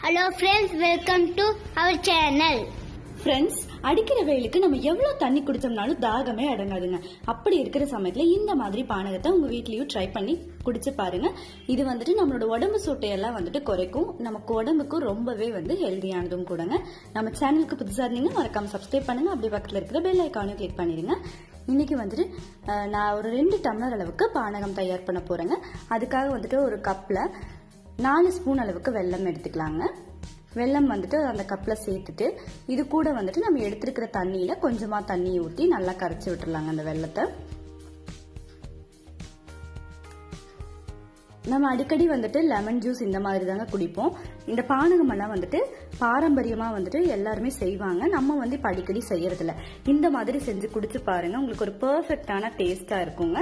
Hello friends, welcome to our channel. Friends, அடிக்கிற வெயிலுக்கு நம்ம எவ்வளவு தண்ணி குடிச்சோம்னாலும் தாகமே அடங்காதுங்க. அப்படி இருக்கிற சமயத்துல இந்த மாதிரி பானகத்தை உங்க வீட்லயும் ட்ரை பண்ணி குடிச்சு பாருங்க. இது வந்துட்டு நம்மளோட உடம்பு சூட்டையெல்லாம் வந்துட்டு குறைக்கும். நமக்கு உடம்புக்கு ரொம்பவே ஹெல்தியானதும் கூடங்க. நம்ம சேனலுக்கு புதுசா இருந்தீங்கன்னா மறக்காம சப்ஸ்கிரைப் பண்ணுங்க. அப்படியே பக்கத்துல இருக்கிற பெல் ஐகானையும் கிளிக் பண்ணிடுங்க. இன்னைக்கு வந்துட்டு நான் ஒரு 2 டம்ளர் அளவுக்கு பானகம் தயார் பண்ண போறேங்க. அதுக்காக வந்துட்டு ஒரு கப்ல 4 ஸ்பூன் அளவுக்கு வெல்லம் எடுத்துக்கலாங்க. வெல்லம் வந்துட்டு அந்த கப்ல சேர்த்துட்டு இது கூட வந்துட்டு நம்ம எடுத்துக்கிற தண்ணியில கொஞ்சமா தண்ணி ஊற்றி நல்லா கரைச்சி விட்டுறலாங்க. அந்த வெல்லத்தை நம்ம அடிக்கடி வந்துட்டு லெமன் ஜூஸ் இந்த மாதிரி தாங்க குடிப்போம். இந்த பானகம் எல்லாம் வந்துட்டு பாரம்பரியமா வந்துட்டு எல்லாருமே செய்வாங்க. நம்ம இப்ப அடிக்கடி செய்யறது இல்ல. இந்த மாதிரி செஞ்சு குடிச்சு பாருங்க, உங்களுக்கு ஒரு பெர்ஃபெக்டான டேஸ்டா இருக்குங்க.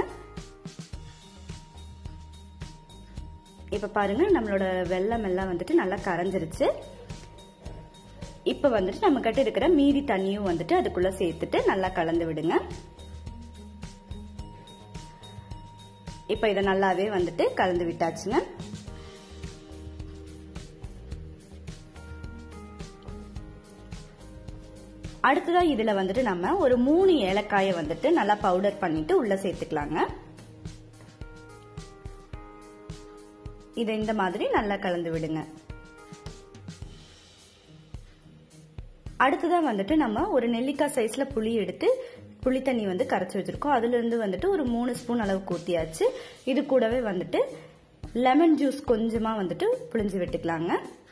இப்ப பாருங்க, நம்மளோட வெல்லம் எல்லாம் வந்துட்டு நல்லா கரைஞ்சிருச்சு. இப்ப வந்துட்டு நம்ம கிட்ட இருக்கிற மீதி தண்ணியும் வந்துட்டு அதுக்குள்ள சேர்த்துட்டு நல்லா கலந்து விடுங்க. இப்ப இத நல்லாவே வந்துட்டு கலந்து விட்டாச்சுங்க. அடுத்ததா இதுல வந்துட்டு நம்ம ஒரு 3 ஏலக்காயை வந்துட்டு நல்லா பவுடர் பண்ணிட்டு உள்ள சேர்த்துக்கலாங்க. இத இந்த மாதிரி நல்லா கலந்து விடுங்க. அடுத்ததா வந்துட்டு நம்ம ஒரு நெல்லிக்காய் சைஸ்ல புளி எடுத்து புளி தண்ணி கரைச்சி வச்சிருக்கோம். அதுல இருந்து வந்துட்டு ஒரு 3 ஸ்பூன் அளவுக்கு ஊத்தியாச்சு. இது கூடவே வந்துட்டு லெமன் ஜூஸ் கொஞ்சமா வந்துட்டு புளிஞ்சு விட்டுக்கலாங்க.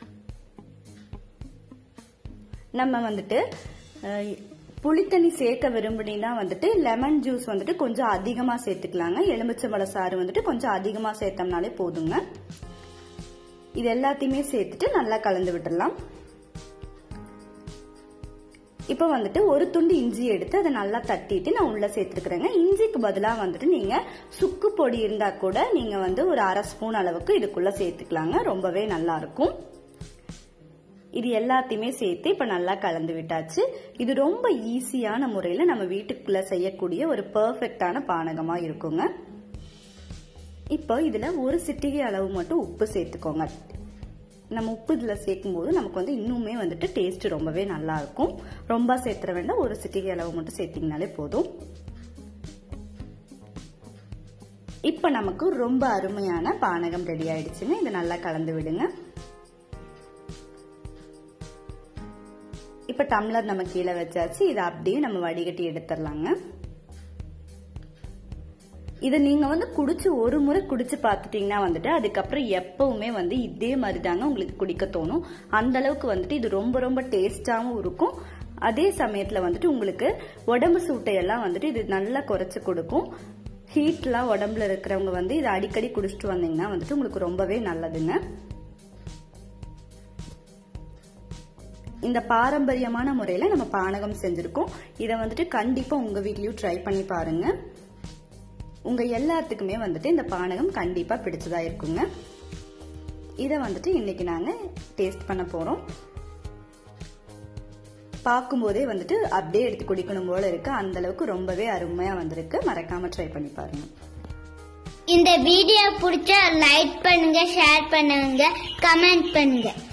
நம்ம வந்துட்டு புளித்தண்ணி சேர்க்க விரும்பினா வந்துட்டு லெமன் ஜூஸ் வந்துட்டு கொஞ்சம் அதிகமா சேர்த்துக்கலாங்க. எலுமிச்சம்பழ சாறு வந்துட்டு கொஞ்சம் அதிகமா சேர்த்தோம்னாலே போதுங்க. இது எல்லாத்தையுமே சேர்த்துட்டு நல்லா கலந்து விட்டுடலாம். இப்ப வந்துட்டு ஒரு துண்டு இஞ்சி எடுத்து அதை நல்லா தட்டிட்டு நான் உள்ள சேர்த்துக்கிறேங்க. இஞ்சிக்கு பதிலா வந்துட்டு நீங்க சுக்கு பொடி இருந்தா கூட நீங்க ஒரு 1/2 ஸ்பூன் அளவுக்கு இதுக்குள்ள சேர்த்துக்கலாங்க. ரொம்பவே நல்லா இருக்கும். இது எல்லாத்தையுமே சேர்த்து இப்ப நல்லா கலந்து விட்டாச்சு. இது ரொம்ப ஈஸியான முறையில நம்ம வீட்டுக்குள்ள செய்யக்கூடிய ஒரு பெர்ஃபெக்டான பானகமா இருக்குங்க. இப்போ இதுல ஒரு சிட்டிகை அளவு மட்டும் உப்பு சேர்த்துக்கோங்க. நம்ம உப்பு இதுல சேர்க்கும் போது நமக்கு இன்னுமே வந்துட்டு டேஸ்ட் ரொம்பவே நல்லா இருக்கும். ரொம்ப சேர்த்துற வேண்டாம், ஒரு சிட்டிகை அளவு மட்டும் சேர்த்தீங்கனாலே போதும். இப்ப நமக்கு ரொம்ப அருமையான பானகம் ரெடி ஆயிடுச்சுங்க. இதை நல்லா கலந்து விடுங்க. இப்ப டம்ளர் நம்ம கீழே வச்சாச்சு. இதை அப்படியே நம்ம வடிகட்டி எடுத்துடலாங்க. இதை நீங்க குடிச்சு ஒரு முறை குடிச்சு பார்த்துட்டீங்கன்னா வந்துட்டு அதுக்கப்புறம் எப்பவுமே இதே மாதிரி தாங்க உங்களுக்கு குடிக்க தோணும். அந்த அளவுக்கு இது ரொம்ப ரொம்ப டேஸ்டாவும் இருக்கும். அதே சமயத்துல உங்களுக்கு உடம்பு சூட்டையெல்லாம் இது நல்லா குறைச்சு கொடுக்கும். ஹீட்லாம் உடம்புல இருக்கிறவங்க இதை அடிக்கடி குடிச்சிட்டு வந்தீங்கன்னா உங்களுக்கு ரொம்பவே நல்லதுங்க. இந்த பாரம்பரியமான முறையில நம்ம பானகம் செஞ்சிருக்கோம். இதை கண்டிப்பா உங்க வீட்லயும் ட்ரை பண்ணி பாருங்க. உங்க எல்லாத்துக்குமே இந்த பானகம் கண்டிப்பா பிடிச்சதா இருக்குங்க. இத இன்னைக்கு நாங்க டேஸ்ட் பண்ண போறோம். பார்க்கும்போதே அப்படியே எடுத்து குடிக்கணும் போல இருக்கு. அந்த அளவுக்கு ரொம்பவே அருமையா வந்திருக்கு. மறக்காம ட்ரை பண்ணி பாருங்க. இந்த வீடியோ பிடிச்சா லைக் பண்ணுங்க, ஷேர் பண்ணுங்க, கமெண்ட் பண்ணுங்க.